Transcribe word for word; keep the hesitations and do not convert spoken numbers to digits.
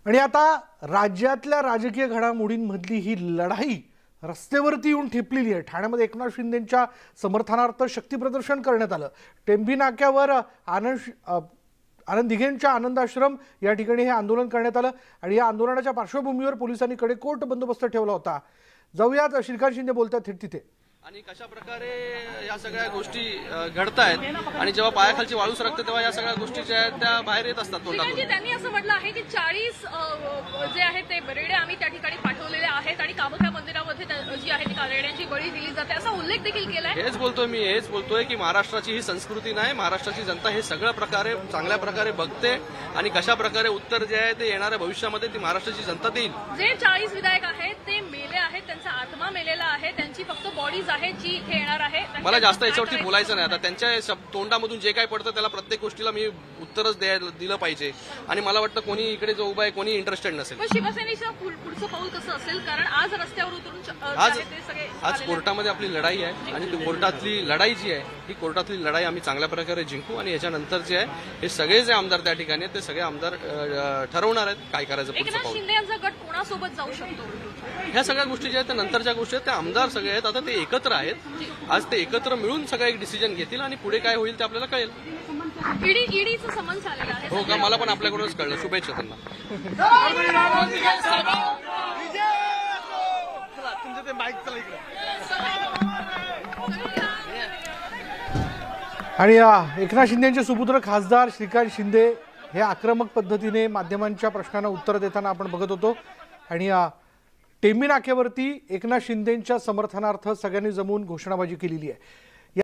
आणि आता राज्यातल्या राजकीय घडामोडींमधली ही लढाई रस्त्यावरती येऊन ठेपलेली आहे। ठाण्यामध्ये एकनाथ शिंदेंच्या समर्थनार्थ शक्तीप्रदर्शन करण्यात आलं। टेंभी नाक्यावर आनंद आनंद दिघेंच्या आनंद आश्रम या ठिकाणी हे आंदोलन करण्यात आलं आणि या आंदोलनाच्या पार्श्वभूमीवर पोलिसांनी कडेकोट बंदोबस्त ठेवला होता। जाऊयात श्रीकांत शिंदे बोलतात थेट तिथे। आणि कशा प्रकारे या सगळ्या गोष्टी घडतायत आणि जेव्हा पायाखालची वाळू सरकते तेव्हा या सगळ्या गोष्टी ज्या आहेत त्या बाहेर येत असतात तोंडातून। त्यांनी असं म्हटलं आहे की चाळीस जे आहेत ते बरेडे आम्ही त्या ठिकाणी पाठवलेले आहेत आणि कामख्या मंदिरामध्ये जी आहे ती कारेड्यांची बळी दिली जाते असा उल्लेख देखील केलाय। हेच बोलतोय मी हेच बोलतोय की महाराष्ट्राची ही संस्कृती नाही, महाराष्ट्राची जनता हे सगळ्या प्रकारे चांगल्या प्रकारे बघते आणि कशा प्रकारे उत्तर जे आहे ते येणाऱ्या भविष्यामध्ये ती महाराष्ट्राची जनता देईल। जे चाळीस विधायक आहेत ते मेले आहेत, त्यांचा आत्मा मेलेला आहे, त्यांची फक्त बॉडीज आहे जी इथे येणार आहे। मला जास्त याच्यावरती बोलायचं नाही। आता त्यांच्या तोंडामधून जे काय पडतं त्याला प्रत्येक गोष्टीला मी उत्तरच दिलं पाहिजे आणि मला वाटतं कोणी इकडे जो उभा आहे कोणी इंटरेस्टेड नसेल। पण शिवसेनेचं पुढचं पाऊल कसं असेल, कारण आज रस्त्यावर उतरून आज आज कोर्टामध्ये आपली लढाई आहे आणि ती कोर्टातली लढाई जी आहे ही कोर्टातली लढाई आम्ही चांगल्या प्रकारे जिंकू आणि याच्यानंतर जे आहे हे सगळे जे आमदार त्या ठिकाणी आहेत ते सगळे आमदार ठरवणार आहेत काय करायचं पुढचं पाऊल। शिंदे यांचा गट कोणासोबत जाऊ शकतो? ह्या सगळ्या गोष्टी ज्या आहेत त्या नंतरच्या गोष्टी आहेत, त्या आमदार सगळे आहेत आता ते एकत्र आहेत। आज ते एकत्र मिळून सगळं एक डिसिजन घेतील आणि पुढे काय होईल ते आपल्याला कळेल। ईडी ईडीचं समन्स आलेलं आहे। हो का? मला पण आपल्याकडूनच कळलं। शुभेच्छा त्यांना। आणि एकनाथ शिंदेंचे सुपुत्र खासदार श्रीकांत शिंदे हे आक्रमक पद्धतीने माध्यमांच्या प्रश्नांना उत्तर देताना आपण बघत होतो आणि टेंभी नाक्यावरती एकनाथ शिंदेंच्या समर्थनार्थ सगळ्यांनी जमून घोषणाबाजी केलेली आहे।